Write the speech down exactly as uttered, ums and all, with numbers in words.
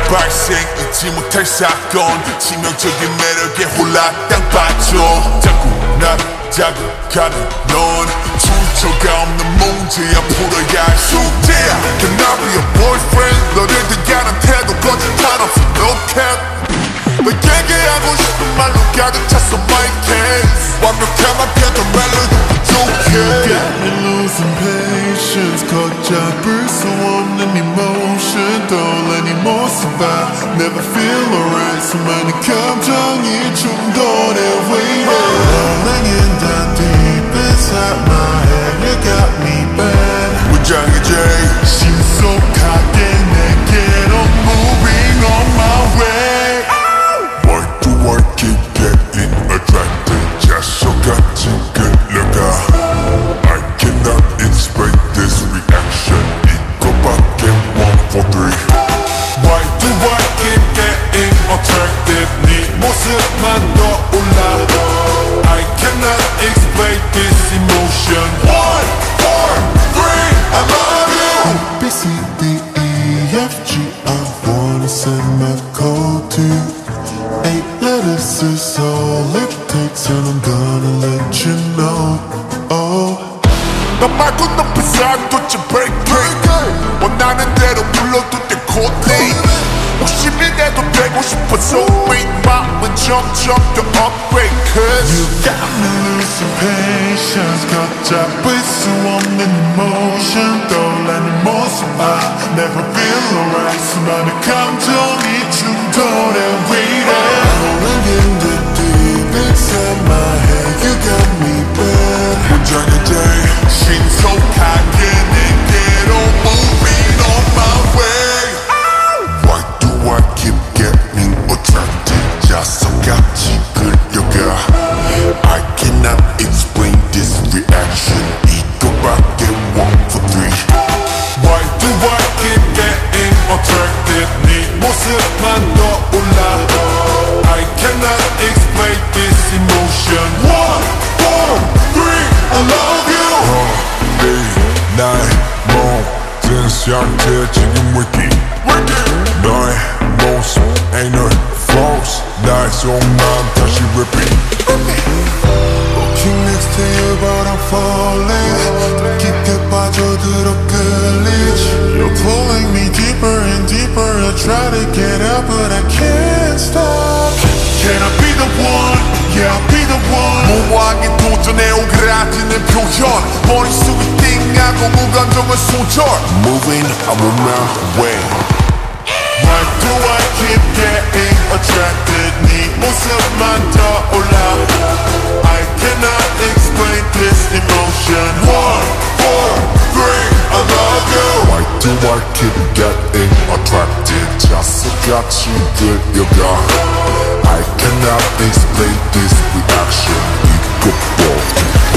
발생 잊지 못할 사건 치명적인 매력에 홀라 땅 빠져 자꾸 날 자극하는 넌 주저가 없는 문제야 풀어야 할 숙제야 Can I be your boyfriend 너를 대하는 태도 거짓말 없어 no cap 너에게 하고 싶은 말로 가득 찼어 my case 완벽한 편도 멜로디 부족해 Got me losing patience 걷잡을 수 없는 emotion 떠올리니 못 survive Never feel alright 수많은 감정이 충돌해 waiting Rolling in the deep inside my head You got me bad 문장이지 신속하게 내게로 moving on my way Why do I keep getting attracted 자석같이 끌려가 I cannot explain this reaction 이거밖에 one for three Why do I keep getting attracted 네 모습만 떠올라 I cannot explain this emotion one, four, three, I love you A, B, C, D, E, F, G I wanna send my code to you Eight letters is all it takes and I'm gonna let you know Oh 너 말고 높은 산도체 break break 원하는 대로 불러도 돼 코딩 욕심이 내도 되고 싶어서 이 마음은 점점 더 upgrade Cause You got me losing patience 걷잡을 수 없는 emotion 떠올리는 모습 I never feel alright 수많은 감정이 충돌해 waiting Rolling in the deep inside my head You got me bad 문장의 day 신속하게 내게로 moving on my way Why do I keep getting attracted 자석같이 끌려가 I cannot explain this reaction 이거밖에 one for three Why do I keep getting attracted 네 모습만 떠올라 I cannot explain this emotion one, four, three, I love you 어, 나의 모든 상태 지금 wiki 너의 모습 ain't no flaws 나의 속만 다시 repeat Walking next to you but I'm falling 더 깊게 빠져들어 끌리지 You're pulling me deeper and deeper I try to get out but I can't stop Can I be the one? Yeah, I'll be the one 무모하게 도전해 오그라지는 표현 머릿속이 띵하고 무감정은 소절 Moving, I'm on my way Why do I keep getting attracted 네 모습만 떠올라 I cannot explain this emotion one, four, three, I love you Why do I keep getting attracted 자석같이 끌려가 I cannot explain this reaction 이것도